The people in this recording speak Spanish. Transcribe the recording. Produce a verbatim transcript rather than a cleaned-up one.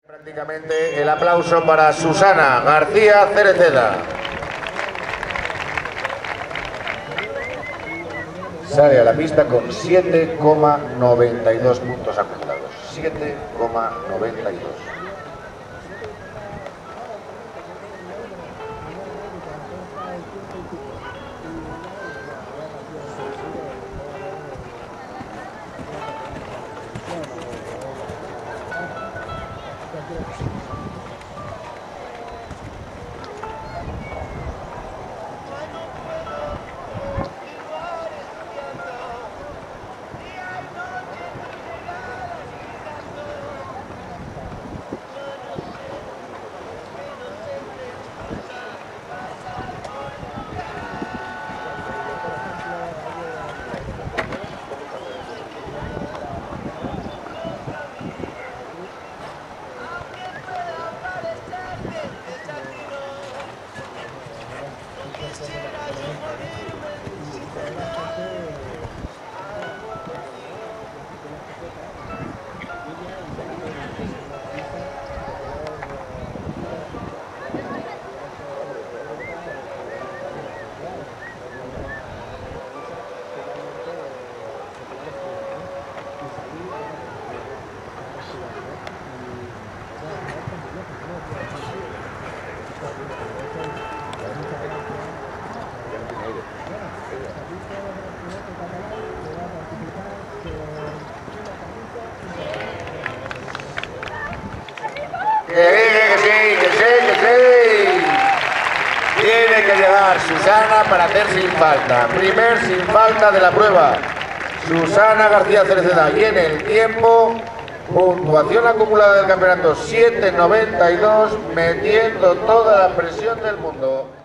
Prácticamente el aplauso para Susana García Cereceda. Sale a la pista con siete coma noventa y dos puntos acumulados. siete coma noventa y dos. Que sí, que sí, que sí. Tiene que llegar Susana para hacer sin falta. Primer sin falta de la prueba. Susana García Cereceda. Y en el tiempo, puntuación acumulada del campeonato siete noventa y dos, metiendo toda la presión del mundo.